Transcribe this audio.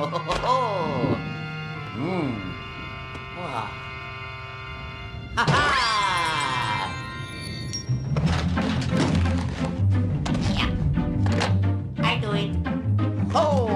Ho, ho, ho, ho. Wow. Ha ha! Yeah. I do it. Ho!